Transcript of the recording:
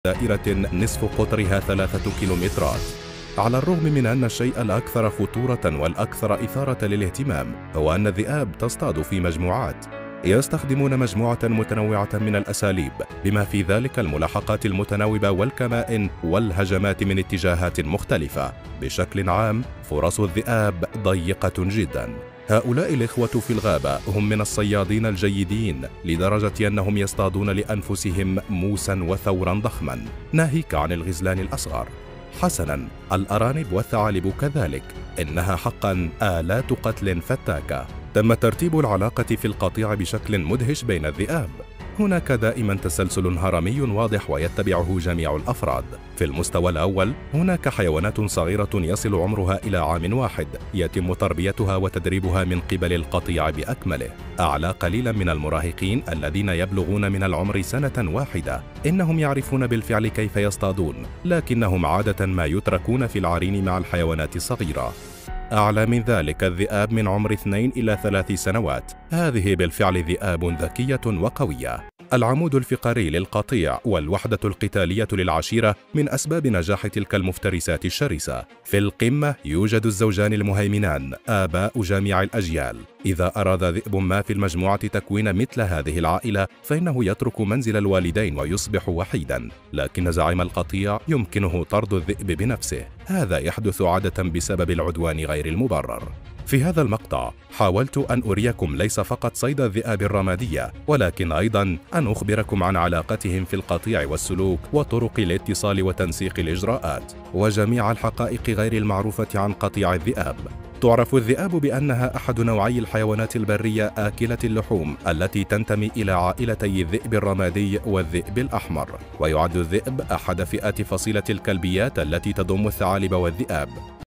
دائرة نصف قطرها 3 كيلومترات. على الرغم من أن الشيء الأكثر خطورة والأكثر إثارة للاهتمام هو أن الذئاب تصطاد في مجموعات، يستخدمون مجموعة متنوعة من الأساليب بما في ذلك الملاحقات المتناوبة والكمائن والهجمات من اتجاهات مختلفة. بشكل عام فرص الذئاب ضيقة جدا. هؤلاء الإخوة في الغابة هم من الصيادين الجيدين لدرجة أنهم يصطادون لأنفسهم موسا وثورا ضخما، ناهيك عن الغزلان الأصغر. حسنا، الأرانب والثعالب كذلك، إنها حقا آلات قتل فتاكة. تم ترتيب العلاقة في القطيع بشكل مدهش بين الذئاب. هناك دائما تسلسل هرمي واضح ويتبعه جميع الأفراد. في المستوى الأول هناك حيوانات صغيرة يصل عمرها إلى عام واحد، يتم تربيتها وتدريبها من قبل القطيع بأكمله. أعلى قليلا من المراهقين الذين يبلغون من العمر سنة واحدة، إنهم يعرفون بالفعل كيف يصطادون، لكنهم عادة ما يتركون في العرين مع الحيوانات الصغيرة. أعلى من ذلك الذئاب من عمر 2 إلى 3 سنوات، هذه بالفعل ذئاب ذكية وقوية. العمود الفقري للقطيع والوحدة القتالية للعشيرة من أسباب نجاح تلك المفترسات الشرسة. في القمة يوجد الزوجان المهيمنان، آباء جميع الأجيال. إذا أراد ذئب ما في المجموعة تكوين مثل هذه العائلة فإنه يترك منزل الوالدين ويصبح وحيدا، لكن زعيم القطيع يمكنه طرد الذئب بنفسه. هذا يحدث عادة بسبب العدوان غير المبرر. في هذا المقطع حاولت أن أريكم ليس فقط صيد الذئاب الرمادية، ولكن أيضا أن أخبركم عن علاقتهم في القطيع والسلوك وطرق الاتصال وتنسيق الإجراءات وجميع الحقائق غير المعروفة عن قطيع الذئاب. تعرف الذئاب بأنها أحد نوعي الحيوانات البرية آكلة اللحوم التي تنتمي إلى عائلتي الذئب الرمادي والذئب الأحمر، ويعد الذئب أحد فئات فصيلة الكلبيات التي تضم الثعالب والذئاب.